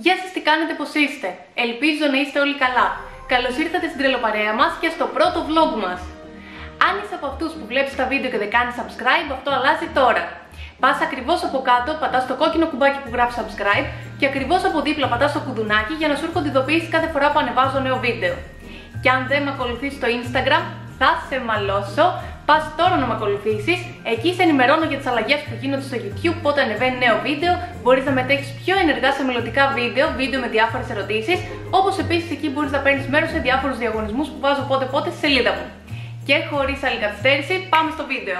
Γεια σας, τι κάνετε, πώς είστε? Ελπίζω να είστε όλοι καλά. Καλώς ήρθατε στην τρελοπαρέα μας και στο πρώτο vlog μας. Αν είσαι από αυτούς που βλέπεις τα βίντεο και δεν κάνεις subscribe, αυτό αλλάζει τώρα. Πας ακριβώς από κάτω, πατάς το κόκκινο κουμπάκι που γράφει subscribe και ακριβώς από δίπλα πατάς το κουδουνάκι για να σου έρχονται ειδοποιήσεις κάθε φορά που ανεβάζω νέο βίντεο. Και αν δεν με ακολουθείς στο Instagram, θα σε μαλώσω. Πας τώρα να με ακολουθήσεις, εκεί σε ενημερώνω για τις αλλαγές που γίνονται στο YouTube, πότε ανεβαίνει νέο βίντεο, μπορείς να μετέχεις πιο ενεργά σε μελλοντικά βίντεο με διάφορες ερωτήσεις, όπως επίσης εκεί μπορείς να παίρνεις μέρος σε διάφορους διαγωνισμούς που βάζω πότε στη σελίδα μου. Και χωρίς άλλη καθυστέρηση, πάμε στο βίντεο.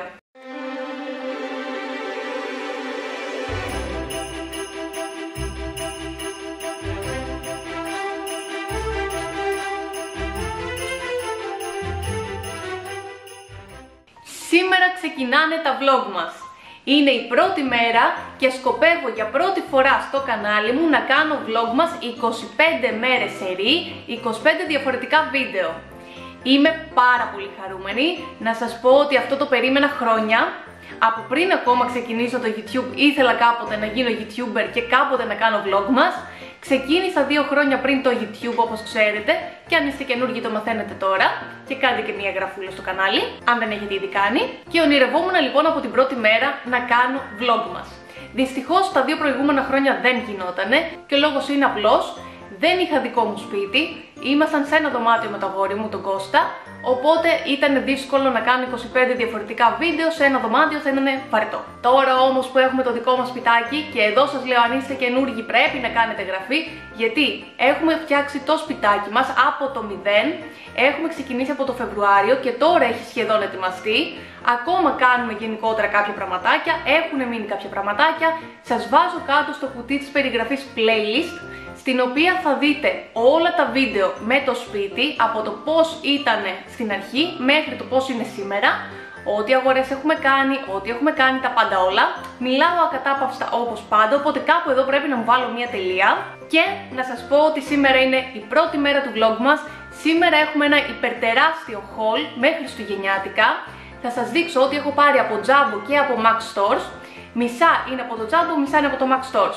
Σήμερα ξεκινάνε τα vlog μας. Είναι η πρώτη μέρα και σκοπεύω για πρώτη φορά στο κανάλι μου να κάνω vlog μας 25 μέρες σερί, 25 διαφορετικά βίντεο. Είμαι πάρα πολύ χαρούμενη να σας πω ότι αυτό το περίμενα χρόνια. Από πριν ακόμα ξεκινήσω το YouTube ήθελα κάποτε να γίνω YouTuber και κάποτε να κάνω vlog μας. Ξεκίνησα 2 χρόνια πριν το YouTube, όπως ξέρετε, και αν είστε καινούργοι το μαθαίνετε τώρα και κάντε και μια εγγραφούλα στο κανάλι, αν δεν έχετε ήδη κάνει. Και ονειρευόμουν λοιπόν από την πρώτη μέρα να κάνω vlog μας. Δυστυχώς τα 2 προηγούμενα χρόνια δεν γινότανε και ο λόγος είναι απλός. Δεν είχα δικό μου σπίτι, ήμασταν σε ένα δωμάτιο με το αγόρι μου, τον Κώστα, οπότε ήταν δύσκολο να κάνω 25 διαφορετικά βίντεο σε ένα δωμάτιο, θα ήταν βαρετό. Τώρα όμως που έχουμε το δικό μας σπιτάκι, και εδώ σας λέω αν είστε καινούργοι πρέπει να κάνετε εγγραφή, γιατί έχουμε φτιάξει το σπιτάκι μας από το 0, έχουμε ξεκινήσει από το Φεβρουάριο και τώρα έχει σχεδόν ετοιμαστεί. Ακόμα κάνουμε γενικότερα κάποια πραγματάκια, έχουν μείνει κάποια πραγματάκια, σας βάζω κάτω στο κουτί της περιγραφής playlist, στην οποία θα δείτε όλα τα βίντεο με το σπίτι, από το πώς ήταν στην αρχή μέχρι το πώς είναι σήμερα, ό,τι αγορές έχουμε κάνει, ό,τι έχουμε κάνει, τα πάντα όλα. Μιλάω ακατάπαυστα όπως πάντα, οπότε κάπου εδώ πρέπει να μου βάλω μια τελεία. Και να σας πω ότι σήμερα είναι η πρώτη μέρα του vlog μας. Σήμερα έχουμε ένα υπερτεράστιο haul μέχρι χριστουγεννιάτικα. Θα σας δείξω ότι έχω πάρει από Jumbo και από Max Stores. Μισά είναι από το Jumbo, μισά είναι από το Max Stores.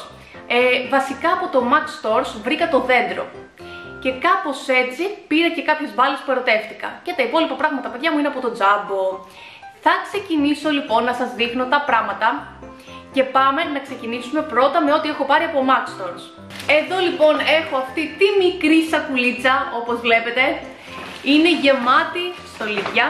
Βασικά από το Max Stores βρήκα το δέντρο και κάπως έτσι πήρα και κάποιες μπάλες που ερωτεύτηκα και τα υπόλοιπα πράγματα, παιδιά μου, είναι από το Jumbo. Θα ξεκινήσω λοιπόν να σας δείχνω τα πράγματα και πάμε να ξεκινήσουμε πρώτα με ό,τι έχω πάρει από Max Stores. Εδώ λοιπόν έχω αυτή τη μικρή σακουλίτσα, όπως βλέπετε, είναι γεμάτη στολίδια.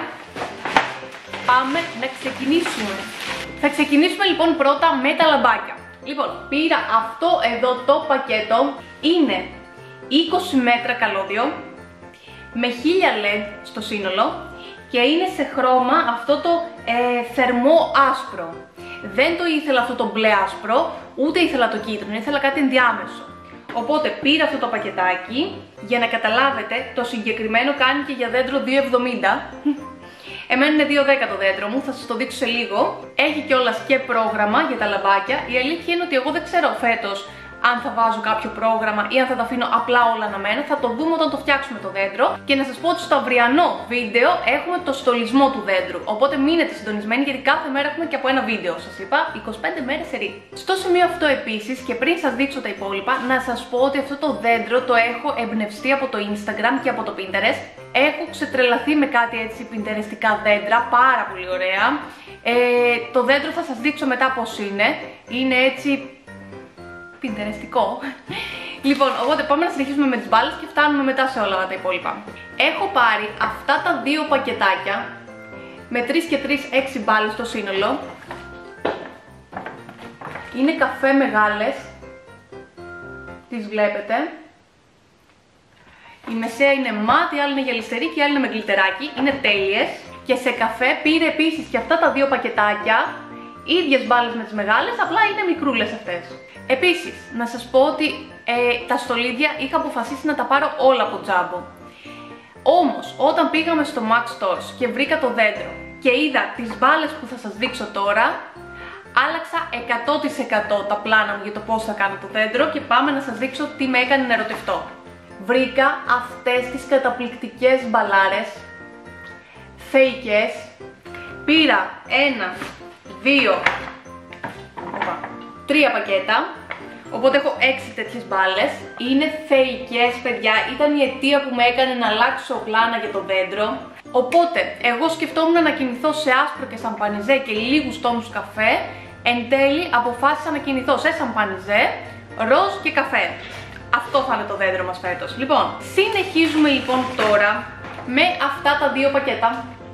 Πάμε να ξεκινήσουμε. Θα ξεκινήσουμε λοιπόν πρώτα με τα λαμπάκια. Λοιπόν, πήρα αυτό εδώ το πακέτο, είναι 20 μέτρα καλώδιο με 1000 LED στο σύνολο και είναι σε χρώμα αυτό το θερμό άσπρο. Δεν το ήθελα αυτό το μπλε άσπρο, ούτε ήθελα το κίτρινο, ήθελα κάτι ενδιάμεσο. Οπότε πήρα αυτό το πακετάκι, για να καταλάβετε το συγκεκριμένο κάνει και για δέντρο 2,70. Εμένα είναι 2,10 το δέντρο μου, θα σας το δείξω σε λίγο. Έχει κιόλας και πρόγραμμα για τα λαμπάκια. Η αλήθεια είναι ότι εγώ δεν ξέρω φέτος αν θα βάζω κάποιο πρόγραμμα ή αν θα τα αφήνω απλά όλα αναμένα. Θα το δούμε όταν το φτιάξουμε το δέντρο. Και να σας πω ότι στο αυριανό βίντεο έχουμε το στολισμό του δέντρου. Οπότε μείνετε συντονισμένοι γιατί κάθε μέρα έχουμε και από ένα βίντεο. Σας είπα 25 μέρες σερί. Στο σημείο αυτό επίσης και πριν σας δείξω τα υπόλοιπα, να σας πω ότι αυτό το δέντρο το έχω εμπνευστεί από το Instagram και από το Pinterest. Έχω ξετρελαθεί με κάτι έτσι πιντερεστικά δέντρα, πάρα πολύ ωραία. Το δέντρο θα σας δείξω μετά πώς είναι. Είναι έτσι πιντερεστικό. Λοιπόν, οπότε πάμε να συνεχίσουμε με τις μπάλες και φτάνουμε μετά σε όλα τα υπόλοιπα. Έχω πάρει αυτά τα 2 πακετάκια με 3 και 3, 6 μπάλες στο σύνολο. Είναι καφέ μεγάλες, τις βλέπετε. Η μεσαία είναι μάτι, η άλλη είναι γυαλιστερή και η άλλη είναι με γλιτεράκι. Είναι τέλειες. Και σε καφέ πήρε επίσης και αυτά τα 2 πακετάκια, ίδιες μπάλες με τις μεγάλες, απλά είναι μικρούλες αυτές. Επίσης, να σας πω ότι τα στολίδια είχα αποφασίσει να τα πάρω όλα από Jumbo. Όμως, όταν πήγαμε στο Max Stores και βρήκα το δέντρο και είδα τις μπάλες που θα σας δείξω τώρα, άλλαξα 100% τα πλάνα μου για το πώς θα κάνω το δέντρο και πάμε να σας δείξω τι με έκανε να ερωτευτώ. Βρήκα αυτές τις καταπληκτικές μπαλάρες, φέικες. Πήρα 1, 2, 3 πακέτα. Οπότε έχω 6 τέτοιες μπάλες. Είναι θεϊκές, παιδιά. Ήταν η αιτία που με έκανε να αλλάξω πλάνα για το δέντρο. Οπότε, εγώ σκεφτόμουν να κινηθώ σε άσπρο και σαμπανιζέ και λίγους τόνους καφέ. Εν τέλει, αποφάσισα να κινηθώ σε σαμπανιζέ, ροζ και καφέ. Αυτό θα είναι το δέντρο μας φέτος. Λοιπόν, συνεχίζουμε λοιπόν τώρα με αυτά τα δύο πακέτα.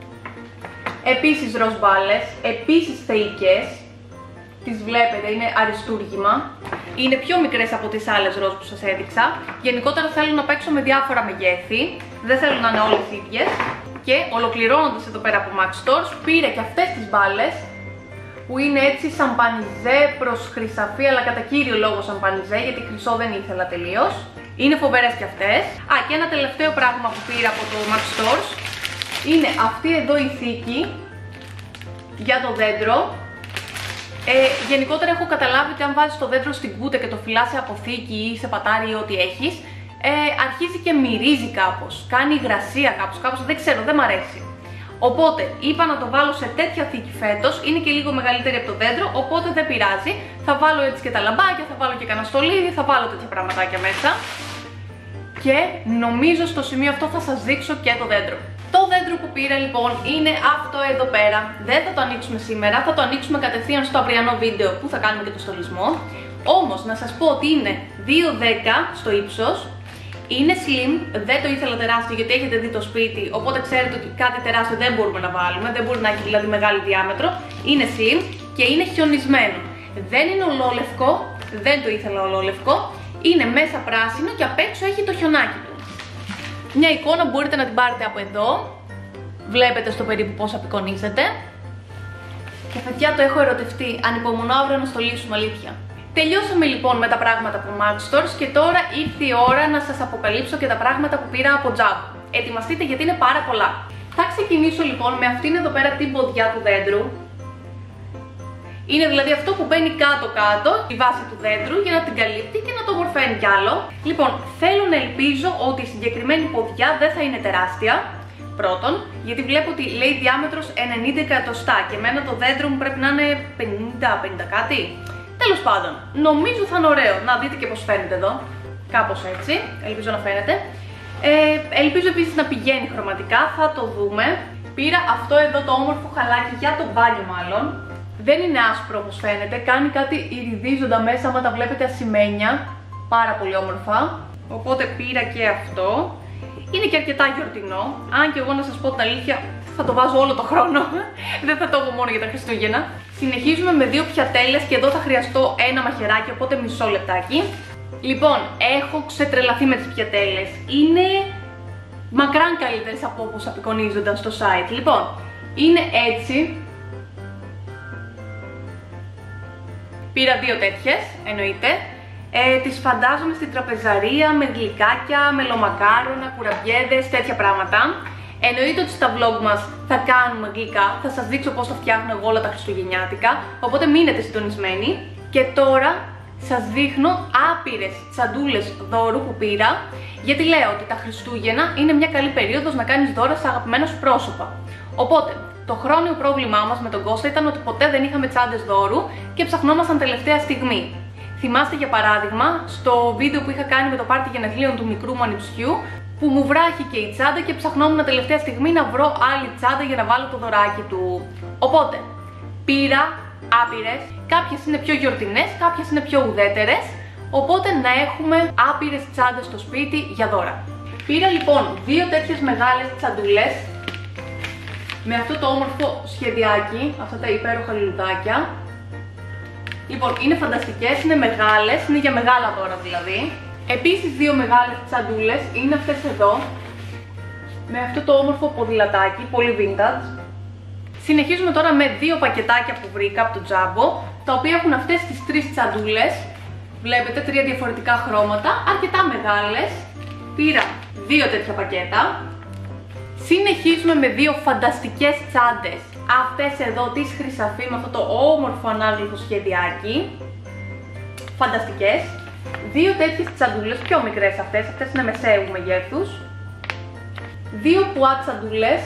Επίσης ροζ μπάλες, επίσης θεϊκές. Τις βλέπετε, είναι αριστούργημα. Είναι πιο μικρές από τις άλλες ροζ που σας έδειξα. Γενικότερα θέλω να παίξω με διάφορα μεγέθη. Δεν θέλω να είναι όλες ίδιες. Και ολοκληρώνοντας εδώ πέρα από Max Stores, πήρα και αυτές τις μπάλες που είναι έτσι σαμπανιζέ προς χρυσαφί, αλλά κατά κύριο λόγο σαμπανιζέ, γιατί χρυσό δεν ήθελα τελείως. Είναι φοβερές και αυτές. Α, και ένα τελευταίο πράγμα που πήρα από το Max Stores είναι αυτή εδώ η θήκη για το δέντρο. Γενικότερα έχω καταλάβει ότι αν βάζεις το δέντρο στην κούτα και το φυλάς σε αποθήκη ή σε πατάρι ή ό,τι έχεις, αρχίζει και μυρίζει κάπως, κάνει υγρασία κάπως, δεν ξέρω, δεν μ' αρέσει. Οπότε είπα να το βάλω σε τέτοια θήκη φέτος, είναι και λίγο μεγαλύτερη από το δέντρο, οπότε δεν πειράζει. Θα βάλω έτσι και τα λαμπάκια, θα βάλω και κανένα στολίδι, θα βάλω τέτοια πραγματάκια μέσα. Και νομίζω στο σημείο αυτό θα σας δείξω και το δέντρο. Το δέντρο που πήρα λοιπόν είναι αυτό εδώ πέρα. Δεν θα το ανοίξουμε σήμερα, θα το ανοίξουμε κατευθείαν στο αυριανό βίντεο που θα κάνουμε και το στολισμό. Όμως να σας πω ότι είναι 2,10 στο ύψος. Είναι slim, δεν το ήθελα τεράστιο γιατί έχετε δει το σπίτι, οπότε ξέρετε ότι κάτι τεράστιο δεν μπορούμε να βάλουμε, δεν μπορεί να έχει δηλαδή μεγάλη διάμετρο. Είναι slim και είναι χιονισμένο. Δεν είναι ολόλευκο, δεν το ήθελα ολόλευκο. Είναι μέσα πράσινο και απ' έξω έχει το χιονάκι του. Μια εικόνα μπορείτε να την πάρετε από εδώ. Βλέπετε στο περίπου πώς απεικονίζεται. Και παιδιά, το έχω ερωτευτεί, ανυπομονώ αύριο να στολίσουμε, αλήθεια. Τελειώσαμε λοιπόν με τα πράγματα από Max Stores και τώρα ήρθε η ώρα να σας αποκαλύψω και τα πράγματα που πήρα από Jabbo. Ετοιμαστείτε γιατί είναι πάρα πολλά. Θα ξεκινήσω λοιπόν με αυτήν εδώ πέρα την ποδιά του δέντρου. Είναι δηλαδή αυτό που μπαίνει κάτω-κάτω στη βάση του δέντρου για να την καλύπτει και να το μορφαίνει κι άλλο. Λοιπόν, θέλω να ελπίζω ότι η συγκεκριμένη ποδιά δεν θα είναι τεράστια. Πρώτον, γιατί βλέπω ότι λέει διάμετρος 90 εκατοστά και εμένα το δέντρο μου πρέπει να είναι 50 κάτι. Τέλος πάντων, νομίζω θα είναι ωραίο. Να δείτε και πως φαίνεται εδώ. Κάπως έτσι, ελπίζω να φαίνεται. Ελπίζω επίσης να πηγαίνει χρωματικά, θα το δούμε. Πήρα αυτό εδώ το όμορφο χαλάκι για το μπάνιο μάλλον. Δεν είναι άσπρο όπως φαίνεται, κάνει κάτι ιριδίζοντα μέσα, άμα τα βλέπετε ασημένια. Πάρα πολύ όμορφα. Οπότε πήρα και αυτό. Είναι και αρκετά γιορτινό, αν και εγώ να σας πω την αλήθεια θα το βάζω όλο το χρόνο. Δεν θα το έχω μόνο για τα Χριστούγεννα. Συνεχίζουμε με δύο πιατέλες και εδώ θα χρειαστώ ένα μαχαιράκι, οπότε μισό λεπτάκι. Λοιπόν, έχω ξετρελαθεί με τις πιατέλες. Είναι μακράν καλύτερες από όπως απεικονίζονταν στο site. Λοιπόν, είναι έτσι. Πήρα δύο τέτοιες, εννοείται. Τις φαντάζομαι στην τραπεζαρία με γλυκάκια, μελομακάρονα, κουραμπιέδες, τέτοια πράγματα. Εννοείται ότι στα vlog μας θα κάνουμε γλυκά, θα σας δείξω πώς θα φτιάχνω εγώ όλα τα χριστουγεννιάτικα, οπότε μείνετε συντονισμένοι. Και τώρα σας δείχνω άπειρες τσαντούλες δώρου που πήρα, γιατί λέω ότι τα Χριστούγεννα είναι μια καλή περίοδος να κάνεις δώρα σε αγαπημένα σου πρόσωπα. Οπότε, το χρόνιο πρόβλημά μας με τον Κώστα ήταν ότι ποτέ δεν είχαμε τσάντες δώρου και ψαχνόμασταν τελευταία στιγμή. Θυμάστε για παράδειγμα στο βίντεο που είχα κάνει με το πάρτι γενεθλίων του μικρού μου ανιψιού, που μου βράχηκε η τσάντα και ψαχνόμουν τελευταία στιγμή να βρω άλλη τσάντα για να βάλω το δωράκι του. Οπότε, πήρα άπειρες, κάποιες είναι πιο γιορτινές, κάποιες είναι πιο ουδέτερες, οπότε να έχουμε άπειρες τσάντες στο σπίτι για δώρα. Πήρα λοιπόν δύο τέτοιες μεγάλες τσαντούλες, με αυτό το όμορφο σχεδιάκι, αυτά τα υπέροχα λουλουδάκια. Λοιπόν, είναι φανταστικές, είναι μεγάλες, είναι για μεγάλα δώρα δηλαδή. Επίσης δύο μεγάλες τσαντούλες είναι αυτές εδώ, με αυτό το όμορφο ποδηλατάκι, πολύ vintage. Συνεχίζουμε τώρα με δύο πακετάκια που βρήκα από το Jabbo, τα οποία έχουν αυτές τις τρεις τσαντούλες. Βλέπετε, τρία διαφορετικά χρώματα, αρκετά μεγάλες. Πήρα δύο τέτοια πακέτα. Συνεχίζουμε με δύο φανταστικές τσάντες. Αυτές εδώ της χρυσαφί με αυτό το όμορφο ανάγλυφο σχεδιάκι. Φανταστικές. Δύο τέτοιες τσαντούλες, πιο μικρές αυτές είναι μεσαίου μεγέθους. Δύο πουά τσαντούλες,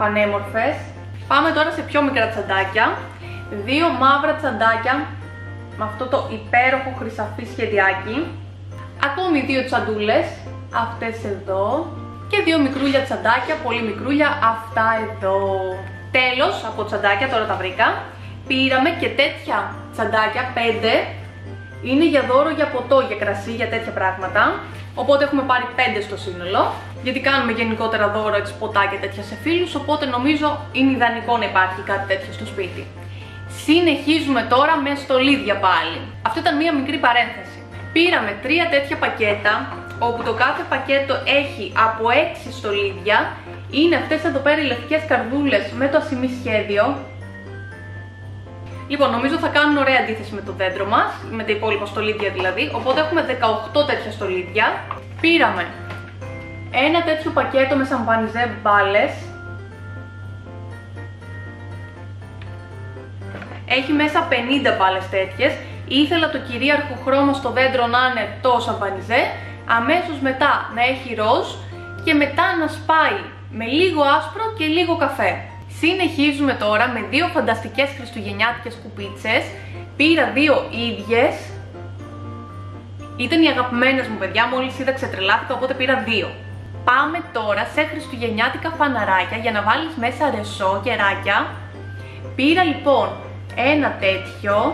πανέμορφες. Πάμε τώρα σε πιο μικρά τσαντάκια. Δύο μαύρα τσαντάκια, με αυτό το υπέροχο χρυσαφί σχεδιάκι. Ακόμη 2 τσαντούλες, αυτές εδώ, και 2 μικρούλια τσαντάκια, πολύ μικρούλια, αυτά εδώ. Τέλος, από τσαντάκια, τώρα τα βρήκα, πήραμε και τέτοια τσαντάκια, 5. Είναι για δώρο, για ποτό, για κρασί, για τέτοια πράγματα. Οπότε έχουμε πάρει 5 στο σύνολο, γιατί κάνουμε γενικότερα δώρο, έτσι, ποτά και τέτοια σε φίλους, οπότε νομίζω είναι ιδανικό να υπάρχει κάτι τέτοιο στο σπίτι. Συνεχίζουμε τώρα με στολίδια πάλι. Αυτό ήταν μία μικρή παρένθεση. Πήραμε 3 τέτοια πακέτα, όπου το κάθε πακέτο έχει από 6 στολίδια. Είναι αυτές εδώ πέρα οι λευκές καρδούλες με το ασημί σχέδιο. Λοιπόν, νομίζω θα κάνουν ωραία αντίθεση με το δέντρο μας, με τα υπόλοιπα στολίδια δηλαδή, οπότε έχουμε 18 τέτοια στολίδια. Πήραμε ένα τέτοιο πακέτο με σαμπανιζέ μπάλες. Έχει μέσα 50 μπάλες τέτοιες. Ήθελα το κυρίαρχο χρώμα στο δέντρο να είναι το σαμπανιζέ, αμέσως μετά να έχει ροζ και μετά να σπάει με λίγο άσπρο και λίγο καφέ. Συνεχίζουμε τώρα με 2 φανταστικές χριστουγεννιάτικες κουπίτσες. Πήρα 2 ίδιες. Ήταν οι αγαπημένες μου, παιδιά, μόλις είδα ξετρελάθηκα, οπότε πήρα 2. Πάμε τώρα σε χριστουγεννιάτικα φαναράκια για να βάλεις μέσα ρεσό, κεράκια. Πήρα λοιπόν ένα τέτοιο.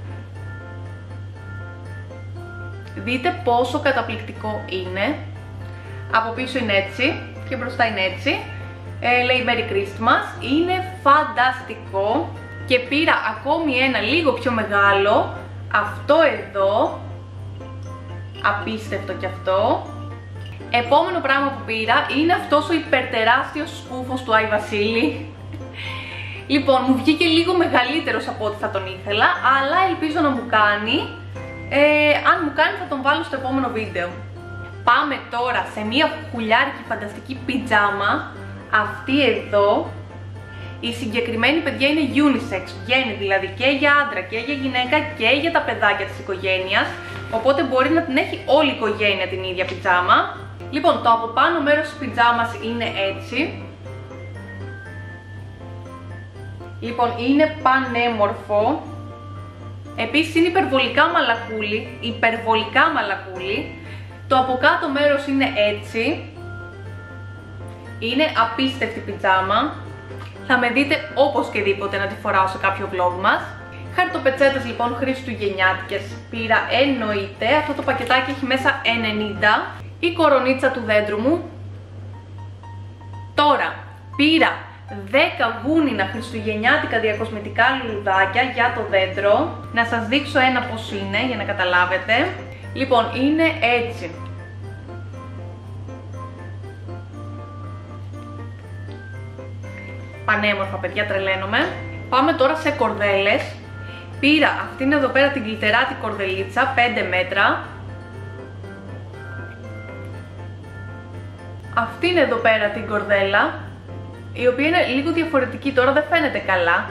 Δείτε πόσο καταπληκτικό είναι. Από πίσω είναι έτσι και μπροστά είναι έτσι. Λέει Merry Christmas. Είναι φανταστικό. Και πήρα ακόμη ένα λίγο πιο μεγάλο. Αυτό εδώ. Απίστευτο κι αυτό. Επόμενο πράγμα που πήρα είναι αυτός ο υπερτεράστιος σκούφος του Άι Βασίλη. Λοιπόν, μου βγήκε λίγο μεγαλύτερος από ό,τι θα τον ήθελα, αλλά ελπίζω να μου κάνει. Αν μου κάνει θα τον βάλω στο επόμενο βίντεο. Πάμε τώρα σε μια χουλιάρικη φανταστική πιτζάμα. Αυτή εδώ. Η συγκεκριμένη, παιδιά, είναι unisex. Βγαίνει δηλαδή και για άντρα και για γυναίκα και για τα παιδάκια της οικογένειας. Οπότε μπορεί να την έχει όλη η οικογένεια την ίδια πιτζάμα. Λοιπόν, το από πάνω μέρος της πιτζάμας είναι έτσι. Λοιπόν, είναι πανέμορφο. Επίσης είναι υπερβολικά μαλακούλι. Το από κάτω μέρος είναι έτσι. Είναι απίστευτη πιτζάμα. Θα με δείτε οπωσδήποτε να τη φοράω σε κάποιο vlog μας. Χαρτοπετσέτες λοιπόν χριστουγεννιάτικες πήρα, εννοείται. Αυτό το πακετάκι έχει μέσα 90. Η κορονίτσα του δέντρου μου. Τώρα πήρα 10 γούνινα χριστουγεννιάτικα διακοσμητικά λουλουδάκια για το δέντρο. Να σας δείξω ένα πως είναι για να καταλάβετε. Λοιπόν, είναι έτσι. Πανέμορφα, παιδιά, τρελαίνομαι. Πάμε τώρα σε κορδέλες. Πήρα αυτήν εδώ πέρα την γλιτεράτη κορδελίτσα, 5 μέτρα. Αυτήν εδώ πέρα την κορδέλα, η οποία είναι λίγο διαφορετική, τώρα δεν φαίνεται καλά.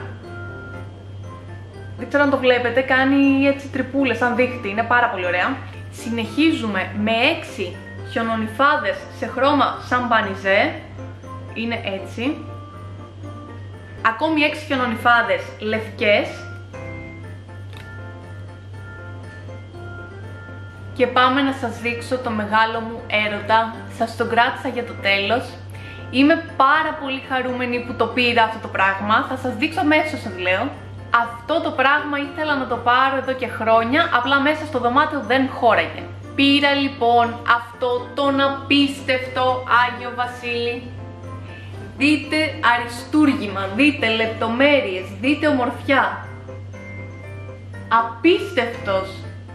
Δεν ξέρω αν το βλέπετε, κάνει έτσι τρυπούλες σαν δίχτυ, είναι πάρα πολύ ωραία. Συνεχίζουμε με 6 χιονονυφάδες σε χρώμα σαμπανιζέ, είναι έτσι. Ακόμη 6 χιονονυφάδες λευκές. Και πάμε να σας δείξω το μεγάλο μου έρωτα. Σας τον κράτησα για το τέλος. Είμαι πάρα πολύ χαρούμενη που το πήρα αυτό το πράγμα. Θα σας δείξω αμέσως, σας λέω. Αυτό το πράγμα ήθελα να το πάρω εδώ και χρόνια, απλά μέσα στο δωμάτιο δεν χώραγε. Πήρα λοιπόν αυτό τον απίστευτο Άγιο Βασίλη. Δείτε αριστούργημα, δείτε λεπτομέρειες, δείτε ομορφιά. Απίστευτος.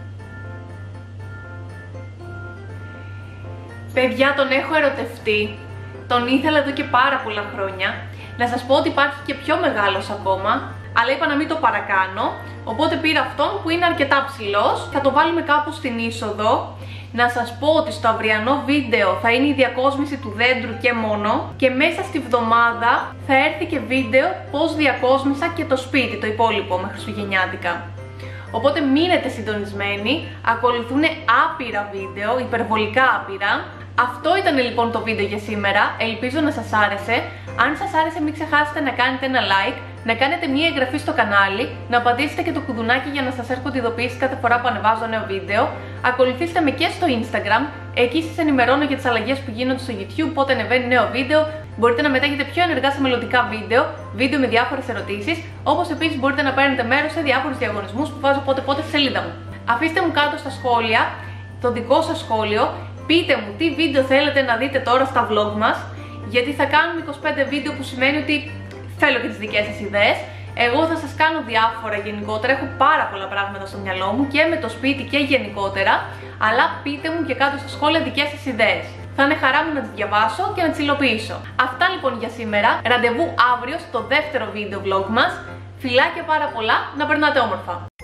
Παιδιά, τον έχω ερωτευτεί. Τον ήθελα εδώ και πάρα πολλά χρόνια. Να σας πω ότι υπάρχει και πιο μεγάλος ακόμα, αλλά είπα να μην το παρακάνω. Οπότε πήρα αυτόν που είναι αρκετά ψηλός. Θα το βάλουμε κάπου στην είσοδο. Να σας πω ότι στο αυριανό βίντεο θα είναι η διακόσμηση του δέντρου και μόνο. Και μέσα στη βδομάδα θα έρθει και βίντεο πώς διακόσμησα και το σπίτι, το υπόλοιπο με χριστουγεννιάτικα. Οπότε μείνετε συντονισμένοι, ακολουθούν άπειρα βίντεο, υπερβολικά άπειρα. Αυτό ήταν λοιπόν το βίντεο για σήμερα, ελπίζω να σας άρεσε. Αν σας άρεσε μην ξεχάσετε να κάνετε ένα like, να κάνετε μία εγγραφή στο κανάλι, να πατήσετε και το κουδουνάκι για να σας έρχονται ειδοποιήσεις κάθε φορά που ανεβάζω νέο βίντεο. Ακολουθήστε με και στο Instagram, εκεί σας ενημερώνω για τις αλλαγές που γίνονται στο YouTube, πότε ανεβαίνει νέο βίντεο. Μπορείτε να μετέχετε πιο ενεργά σε μελλοντικά βίντεο με διάφορες ερωτήσεις, όπως επίσης μπορείτε να παίρνετε μέρος σε διάφορους διαγωνισμούς που βάζω πότε στη σελίδα μου. Αφήστε μου κάτω στα σχόλια το δικό σας σχόλιο, πείτε μου τι βίντεο θέλετε να δείτε τώρα στα vlog μας, γιατί θα κάνουμε 25 βίντεο που σημαίνει ότι θέλω και τις δικές σας ιδέες. Εγώ θα σας κάνω διάφορα γενικότερα, έχω πάρα πολλά πράγματα στο μυαλό μου και με το σπίτι και γενικότερα, αλλά πείτε μου και κάτω στα σχόλια δικές σας ιδέες. Θα είναι χαρά μου να τις διαβάσω και να τις υλοποιήσω. Αυτά λοιπόν για σήμερα, ραντεβού αύριο στο δεύτερο βίντεο vlog μας. Φιλάκια πάρα πολλά, να περνάτε όμορφα!